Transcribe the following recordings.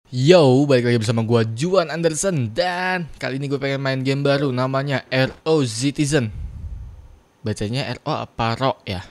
Yo, balik lagi bersama gua Juan Anderson. Dan kali ini gue pengen main game baru namanya RO Citizen. Bacanya RO apa RO ya?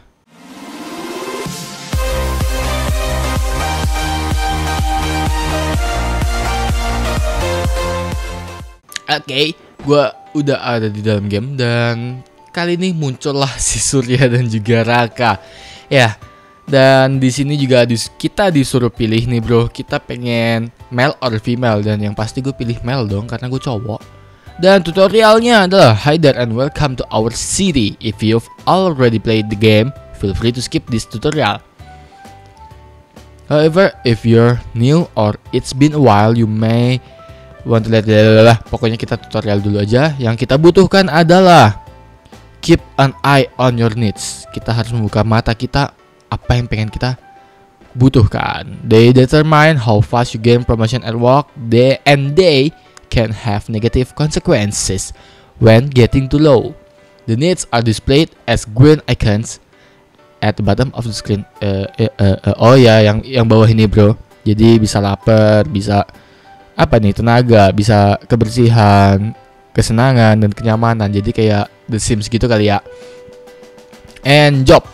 Oke, gua udah ada di dalam game. Dan kali ini muncullah si Surya dan juga Raka. Ya, dan di sini juga kita disuruh pilih nih bro. Kita pengen male or female, dan yang pasti gue pilih male dong karena gue cowok. Dan tutorialnya adalah hi there and welcome to our city. If you've already played the game, feel free to skip this tutorial. However, if you're new or it's been a while, you may want to pokoknya kita tutorial dulu aja. Yang kita butuhkan adalah keep an eye on your needs. Kita harus membuka mata kita apa yang pengen kita butuhkan. They determine how fast you gain promotion at work. They can have negative consequences when getting too low. The needs are displayed as green icons at the bottom of the screen. Oh ya, yang bawah ini bro. Jadi bisa lapar, bisa apa nih, tenaga, bisa kebersihan, kesenangan dan kenyamanan. Jadi kayak The Sims gitu kali ya. And job.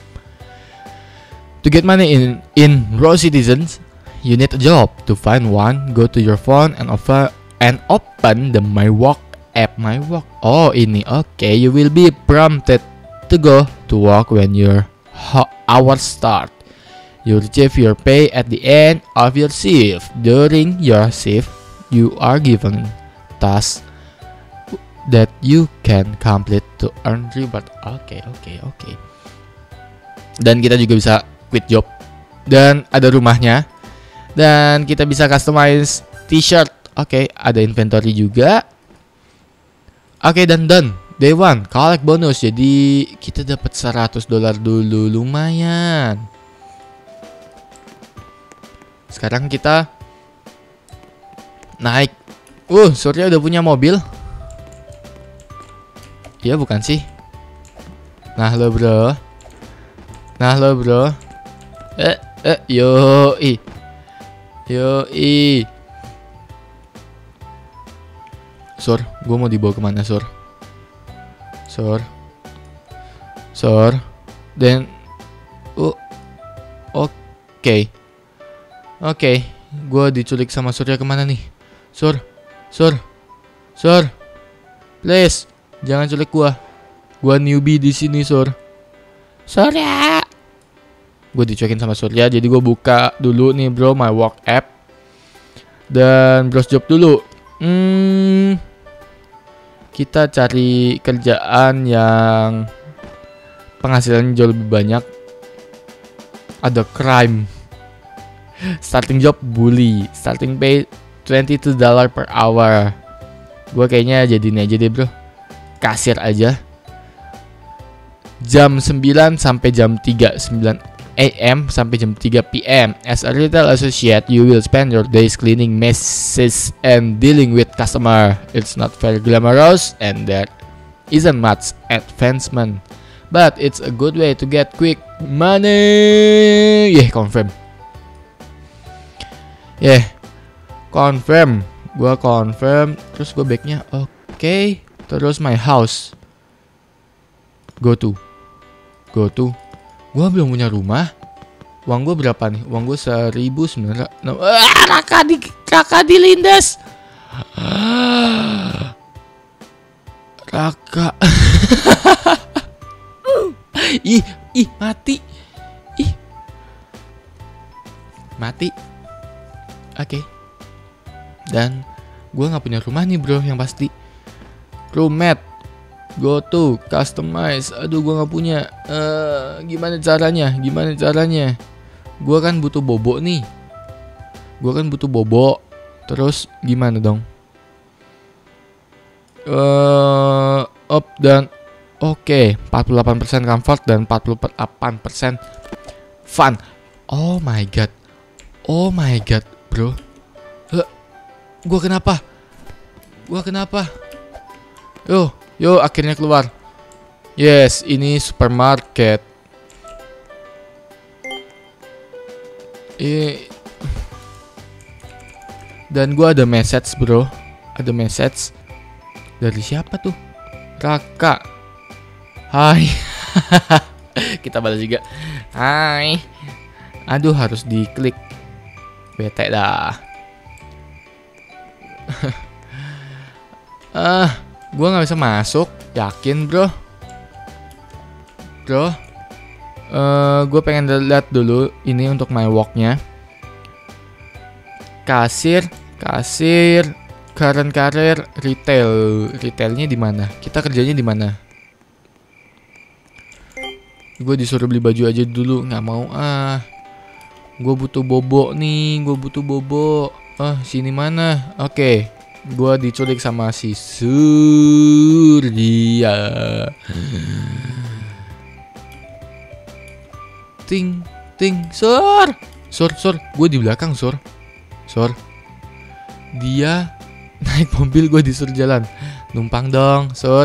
To get money in RO Citizens, you need a job. To find one, go to your phone and open the My Work app. My Work. Oh ini, okay. You will be prompted to go to work when your hours start. You receive your pay at the end of your shift. During your shift, you are given tasks that you can complete to earn reward. Okay. Dan kita juga bisa quit job. Dan ada rumahnya. Dan kita bisa customize t-shirt. Oke, ada inventory juga. Oke, dan done. Day 1, collect bonus. Jadi kita dapat $100 dulu, lumayan. Sekarang kita naik. Surya udah punya mobil. Iya bukan sih? Nah lo bro. Yoi. Sur, gue mau dibawa kemana Sur? Dan Oke, gue diculik sama Surya kemana nih? Sur, please, jangan culik gue. Gue newbie di sini Sur. Surya. Gue dicuekin sama Surya, jadi gue buka dulu nih bro My Work app dan browse job dulu. Kita cari kerjaan yang penghasilannya jauh lebih banyak. Ada crime. Starting job bully. Starting pay $22 per hour. Gue kayaknya jadi ini aja deh bro, kasir aja. Jam 9 sampai jam 3, 9 AM sampai jam 3 PM. As a retail associate, you will spend your days cleaning messes and dealing with customer. It's not very glamorous and there isn't much advancement, but it's a good way to get quick money. Confirm. Gua confirm. Terus gue backnya oke. Terus my house. Go to. Gua belum punya rumah. Uang gue berapa nih? Uang gue 1.900. Raka dilindas. Raka. Mati. Mati. Oke. Dan gue nggak punya rumah nih bro, yang pasti. Roommate. Go to customize. Aduh gue gak punya. Gimana caranya? Gue kan butuh bobo nih. Terus gimana dong? Up dan oke. 48% comfort dan 48% fun. Oh my god bro. Gue kenapa? Yo, akhirnya keluar. Yes, ini supermarket. Dan gue ada message bro. Ada message. Dari siapa tuh? Raka. Hai. Kita balas juga. Hai. Aduh harus diklik. Bete dah. Gue gak bisa masuk. Yakin bro? Bro, gue pengen lihat dulu ini untuk my walk-nya. Kasir, current career, retailnya di mana? Kita kerjanya di mana? Gue disuruh beli baju aja dulu, nggak mau ah. Gue butuh bobo nih, sini mana? Oke, gue diculik sama si Surya. Ting, Sur, gue di belakang Sur. Dia naik mobil, gue disuruh jalan. Numpang dong, Sur.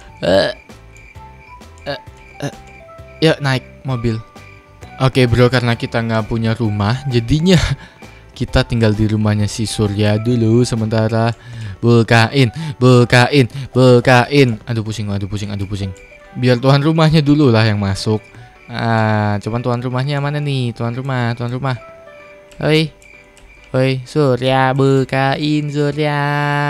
Ya naik mobil. Oke bro, karena kita nggak punya rumah, jadinya kita tinggal di rumahnya si Surya dulu sementara. Bukain. Aduh pusing. Biar tuan rumahnya dulu lah yang masuk. Cuman tuan rumahnya mana nih? Tuan rumah. Hoi, Surya, bukain Surya,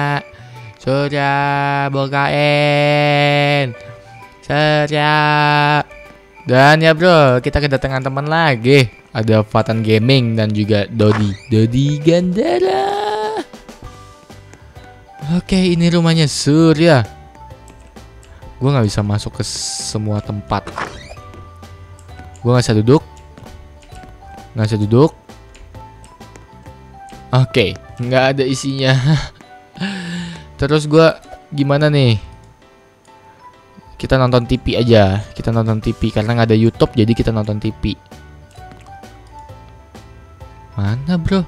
bukain Surya. Dan ya bro, kita kedatangan teman lagi. Ada Fatan Gaming dan juga Dodi Gandara. Oke, ini rumahnya Surya. Gue nggak bisa masuk ke semua tempat. Gue nggak bisa duduk. Oke, nggak ada isinya. Terus gue gimana nih? Kita nonton TV aja. Karena nggak ada YouTube, jadi kita nonton TV. Mana bro?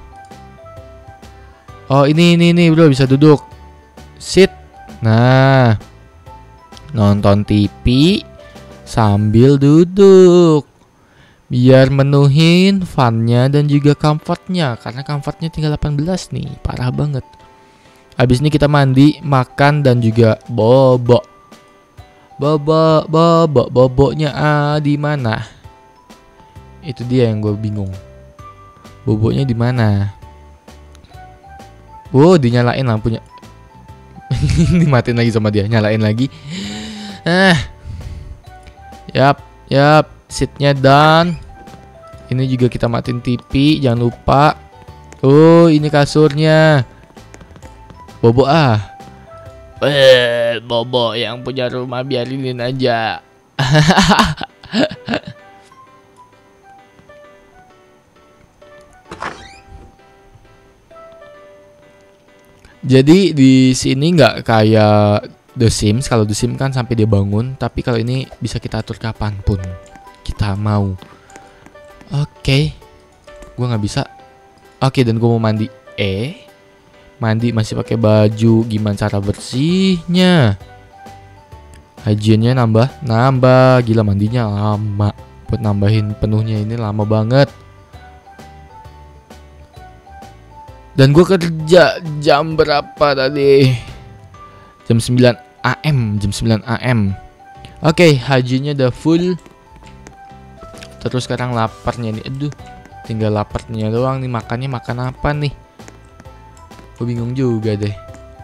Oh ini bro, bisa duduk. Sit. Nah, nonton TV sambil duduk. Biar menuhin funnya dan juga comfortnya. Karena comfortnya tinggal 18 nih. Parah banget. Habis ini kita mandi, makan dan juga bobo. Bobonya di mana? Itu dia yang gue bingung. Bobonya di mana? Dinyalain lampunya. Dimatiin lagi sama dia, nyalain lagi. Yap. Seatnya done. Ini juga kita matiin TV, jangan lupa. Ini kasurnya. Bobo Bobo yang punya rumah biarinin aja. Jadi di sini nggak kayak The Sims. Kalau The Sims kan sampai dia bangun, tapi kalau ini bisa kita atur kapanpun kita mau. Oke. Gue nggak bisa. Oke, dan gue mau mandi. Mandi masih pakai baju. Gimana cara bersihnya? Hygiene-nya nambah. Gila, mandinya lama. Buat nambahin penuhnya ini lama banget. Dan gue kerja jam berapa tadi? Jam 9 AM. Oke, hygiene-nya udah full. Terus sekarang laparnya nih. Aduh, tinggal laparnya doang nih. Makannya makan apa nih? Gue bingung juga deh.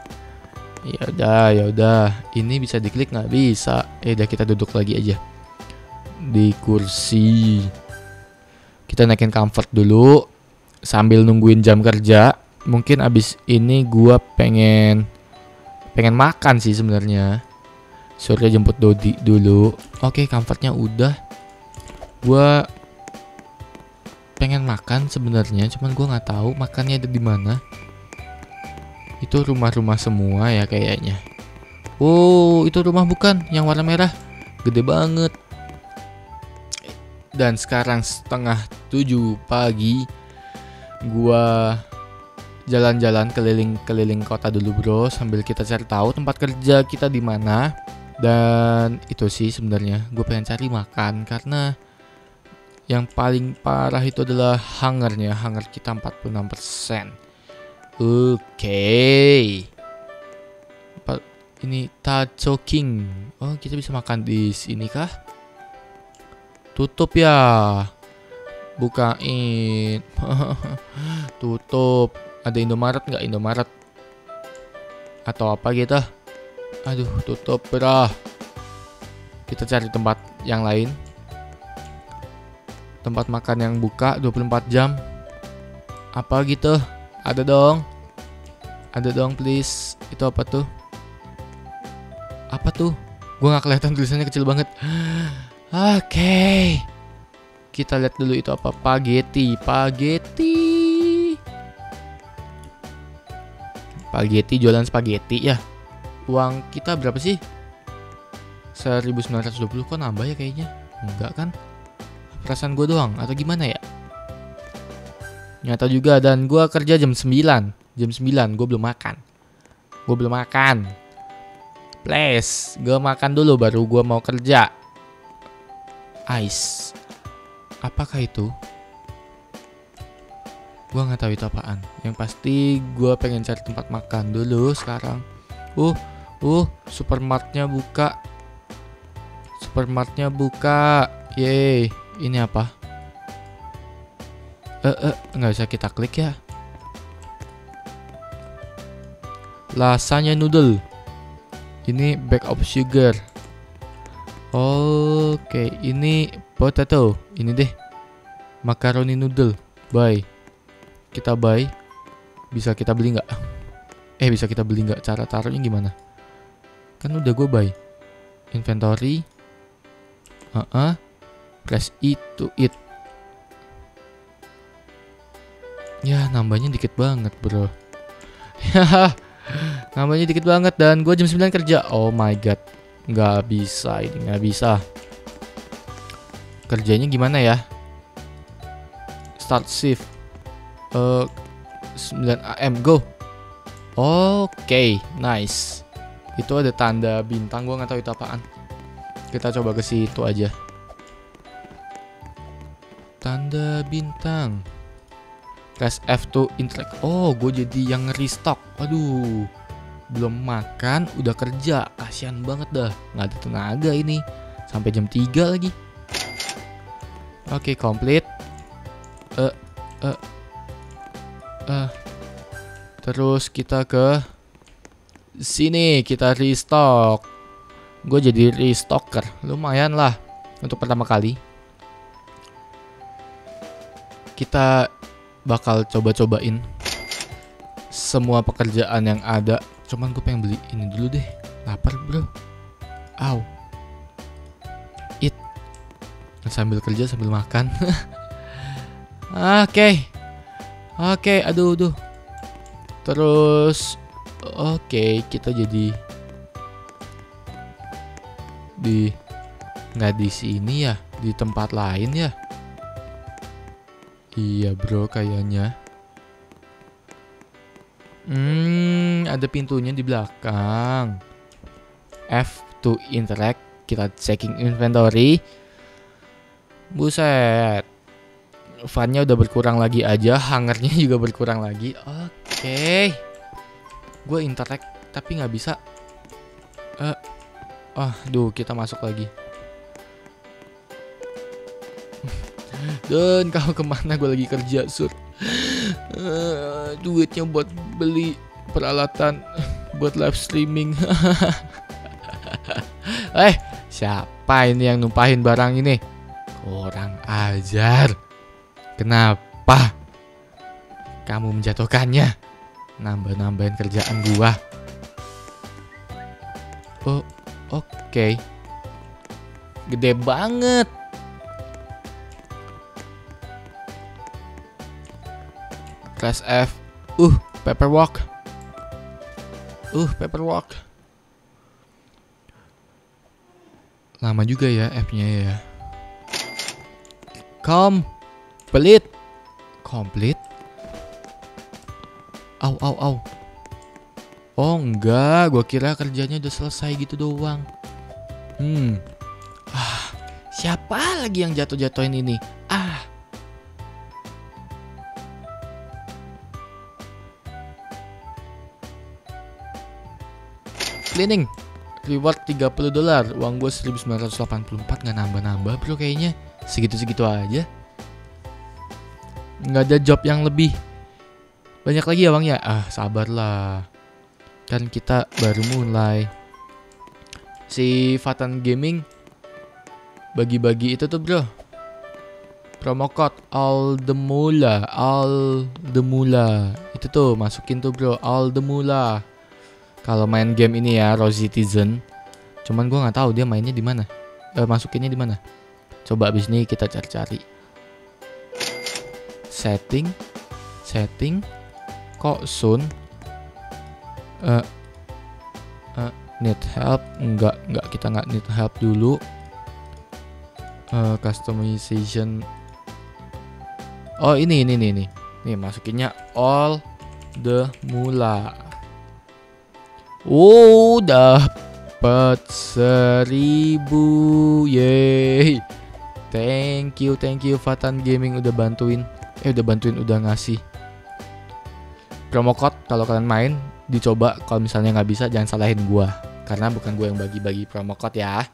Ya udah. Ini bisa diklik nggak bisa? Udah, kita duduk lagi aja di kursi. Kita naikin comfort dulu sambil nungguin jam kerja. Mungkin abis ini gue pengen makan sih sebenarnya. Surya jemput Dodi dulu. Oke, comfortnya udah. Gue pengen makan sebenarnya, cuman gue nggak tahu makannya ada di mana. Itu rumah-rumah semua ya kayaknya. Itu rumah bukan yang warna merah, gede banget. Dan sekarang 6:30 pagi. Gue jalan-jalan keliling kota dulu bro, sambil kita cari tahu tempat kerja kita di mana. Dan itu sih sebenarnya gue pengen cari makan, karena yang paling parah itu adalah hungernya. Hunger kita 46%. Oke. Ini Taco King. Oh, kita bisa makan di sini kah? Tutup ya. Bukain. Tutup. Ada Indomaret nggak? Indomaret atau apa gitu? Aduh, tutup bro. Kita cari tempat yang lain. Tempat makan yang buka 24 jam. Apa gitu? Ada dong. Ada dong please. Itu apa tuh? Apa tuh? Gua nggak kelihatan, tulisannya kecil banget. Oke. Kita lihat dulu itu apa. Spaghetti. Spaghetti, jualan spaghetti ya. Uang kita berapa sih? 1920. Kok nambah ya kayaknya? Enggak kan? Perasaan gue doang atau gimana ya? Nyata juga, dan gue kerja jam 9. Jam 9 gue belum makan. Please, gue makan dulu baru gue mau kerja. Ice. Apakah itu? Gue nggak tahu itu apaan. Yang pasti gue pengen cari tempat makan dulu sekarang. Supermartnya buka. Yeay. Ini apa? Nggak bisa kita klik ya. Lasagna noodle. Ini bag of sugar. Oke, ini potato. Ini deh. Macaroni noodle. Buy. Kita buy. Bisa kita beli nggak? Bisa kita beli nggak? Cara taruhnya gimana? Kan udah gue buy. Inventory. Press E to eat. Ya, nambahnya dikit banget, bro. Nambahnya dikit banget, dan gue jam 9 kerja. Oh my god. Nggak bisa. Kerjanya gimana ya? Start shift. 9 AM, go. Oke, nice. Itu ada tanda bintang, gue nggak tahu itu apaan. Kita coba ke situ aja. Tanda bintang. Press F to interact. Oh, gue jadi yang restock. Aduh, belum makan udah kerja. Kasian banget dah. Nggak ada tenaga ini. Sampai jam 3 lagi. Oke, complete. Terus kita ke sini, kita restock. Gue jadi restocker. Lumayan lah untuk pertama kali. Kita bakal coba-cobain semua pekerjaan yang ada. Cuman gue pengen beli ini dulu deh. Lapar bro. Eat. Sambil kerja sambil makan. Oke. Aduh. Terus kita jadi nggak di sini ya, di tempat lain ya. Iya bro, kayaknya. Ada pintunya di belakang. F to interact. Kita checking inventory. Buset. Funnya udah berkurang lagi aja. Hangernya juga berkurang lagi. Oke. Gue interact tapi nggak bisa. Kita masuk lagi. Dan kau kemana? Gue lagi kerja, sur. Duitnya buat beli peralatan buat live streaming. Siapa ini yang numpahin barang ini? Kurang ajar. Kenapa kamu menjatuhkannya? Nambah-nambahin kerjaan gua. Oke. Gede banget. Press F. Paperwork. Lama juga ya F-nya ya. Complete. Au. Oh enggak, gua kira kerjanya udah selesai gitu doang. Siapa lagi yang jatuh-jatuhin ini? cleaning. Reward $30. Uang gue 1984. Nggak nambah-nambah bro kayaknya. Segitu-segitu aja. Nggak ada job yang lebih banyak lagi ya bang ya. Sabarlah. Kan kita baru mulai. Si Fatan Gaming bagi-bagi itu tuh bro, promo code Aldemula itu tuh masukin tuh bro, Aldemula. Kalau main game ini ya, Raw Citizen. Cuman gue nggak tahu dia mainnya di mana, masukinnya di mana. Coba abis ini kita cari-cari. Setting, kok Sun? Need help? Enggak, kita nggak need help dulu. Customization. Oh ini nih masukinnya all the mula. Dapat 1000. Yeay. Thank you Fatan Gaming udah bantuin. Udah ngasih promo code. Kalau kalian main dicoba, kalau misalnya nggak bisa jangan salahin gua, karena bukan gua yang bagi-bagi promo code ya.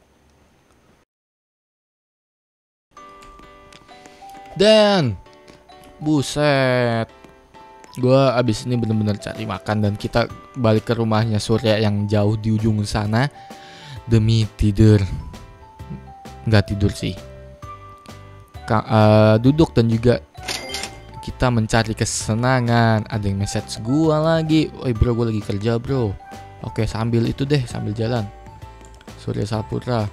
Dan buset, gue abis ini bener-bener cari makan dan kita balik ke rumahnya Surya yang jauh di ujung sana demi tidur. Nggak tidur sih, duduk dan juga kita mencari kesenangan. Ada yang message gue lagi, "Oi bro, gue lagi kerja bro." Oke, sambil itu deh, sambil jalan. Surya Saputra.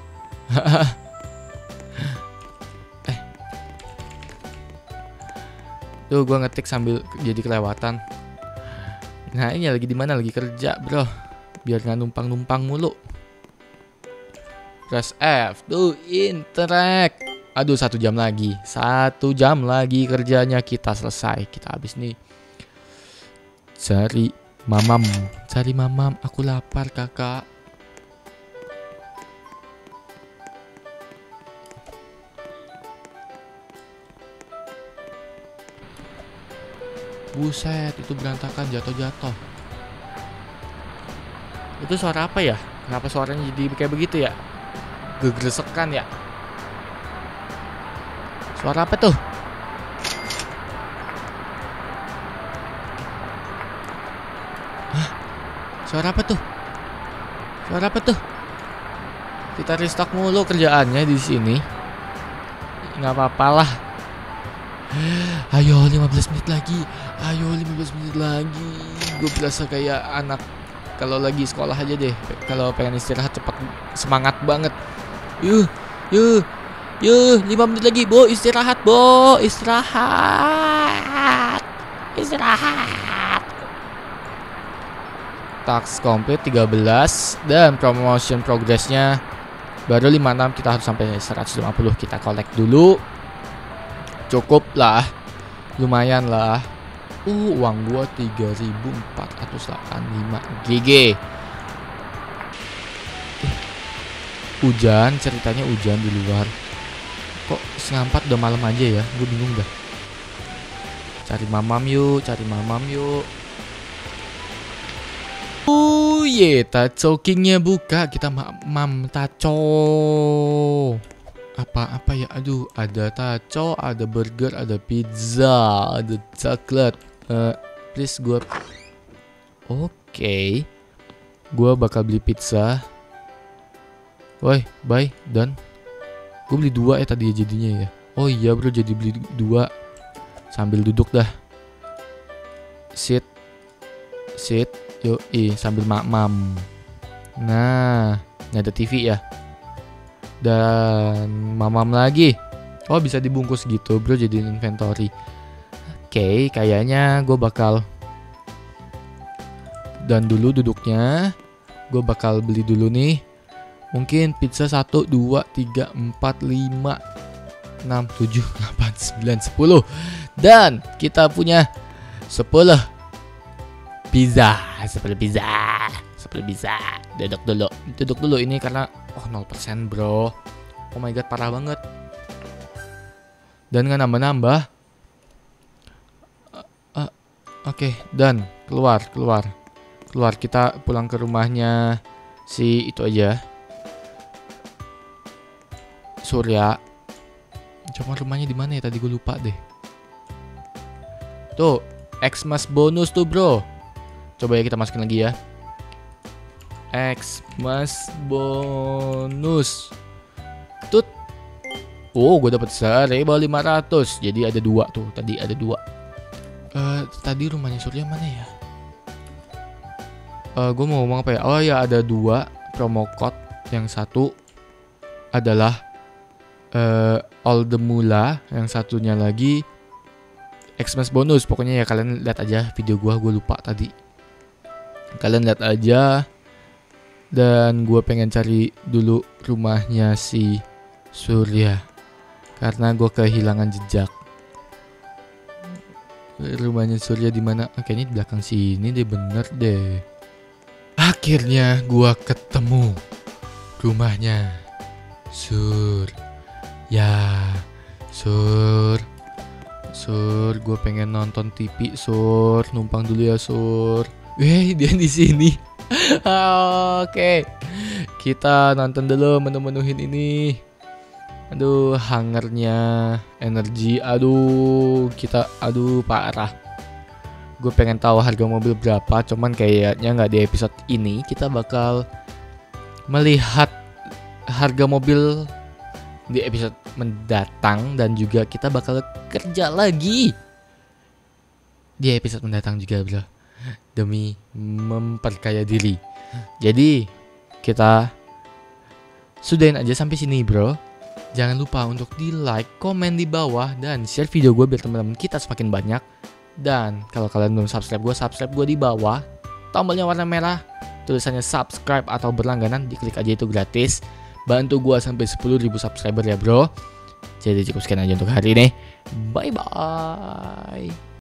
Tuh gue ngetik sambil jadi kelewatan. Nah ini lagi di mana? Lagi kerja bro, biar nggak numpang mulu. Press F. Tuh interact. Aduh 1 jam lagi. 1 jam lagi kerjanya kita selesai. Kita habis nih. Cari mamam. Aku lapar kakak. Buset, itu berantakan, jatuh. Itu suara apa ya? Kenapa suaranya jadi kayak begitu ya? Gegresekan ya? Suara apa tuh? Hah? Suara apa tuh? Kita restock mulu kerjaannya di sini. Nggak apa-apa lah. Ayo 15 menit lagi. Gue berasa kayak anak kalau lagi sekolah aja deh. Kalau pengen istirahat cepat, semangat banget. Yuk 5 menit lagi Bo, istirahat. Task complete 13. Dan promotion progressnya baru 56. Kita harus sampai 150. Kita collect dulu. Cukup lah, lumayan lah. Uang gua 3.485 GG. Hujan, ceritanya hujan di luar. Kok 4 udah malam aja ya? Gue bingung dah. Cari mamam yuk. Taco Kingnya buka. Kita mamam taco. Apa ya? Aduh, ada taco, ada burger, ada pizza, ada coklat. Please gue. Oke. Gue bakal beli pizza. Woi, bye, done. Gue beli 2 tadi ya jadinya ya. Oh iya bro, jadi beli 2. Sambil duduk dah. Sit. Yoi, sambil mamam. Nah, ini ada TV ya. Dan mamam lagi. Oh bisa dibungkus gitu bro, jadiin inventory. Oke, kayaknya gue bakal dan dulu duduknya. Gue bakal beli dulu nih. Mungkin pizza 1, 2, 3, 4, 5, 6, 7, 8, 9, 10. Dan kita punya 10 pizza. 10 pizza. Duduk dulu ini karena 0% bro. Oh my god, parah banget. Dan nggak nambah-nambah. Oke, dan keluar. keluar, kita pulang ke rumahnya si itu aja, Surya. Cuma rumahnya di mana ya tadi, gue lupa deh. Tuh, Xmas bonus tuh bro. Coba ya kita masukin lagi ya. Xmas bonus. Tut. Oh, gue dapet 1.500. Jadi ada 2 tuh. Tadi ada 2. Tadi rumahnya Surya mana ya? Gue mau ngomong apa ya? Oh ya, ada 2 promo code. Yang satu adalah All the Mula, yang satunya lagi Xmas bonus. Pokoknya ya kalian lihat aja video gue lupa tadi. Kalian lihat aja. Dan gue pengen cari dulu rumahnya si Surya karena gue kehilangan jejak. Rumahnya Surya di mana? Kayaknya di belakang sini deh, bener deh. Akhirnya gue ketemu rumahnya Surya. Sur, gue pengen nonton TV, Sur. Numpang dulu ya, Sur. Dia di sini. Oke. Kita nonton dulu, menu-menuhin ini. Aduh, hangernya energi. Aduh, parah. Gue pengen tahu harga mobil berapa, cuman kayaknya nggak di episode ini. Kita bakal melihat harga mobil di episode mendatang, dan juga kita bakal kerja lagi di episode mendatang juga bro, demi memperkaya diri. Jadi kita sudahin aja sampai sini bro. Jangan lupa untuk di like, komen di bawah, dan share video gue biar teman-teman kita semakin banyak. Dan kalau kalian belum subscribe gue di bawah, tombolnya warna merah, tulisannya subscribe atau berlangganan, diklik aja, itu gratis. Bantu gue sampai 10.000 subscriber ya bro. Jadi cukup sekian aja untuk hari ini. Bye bye.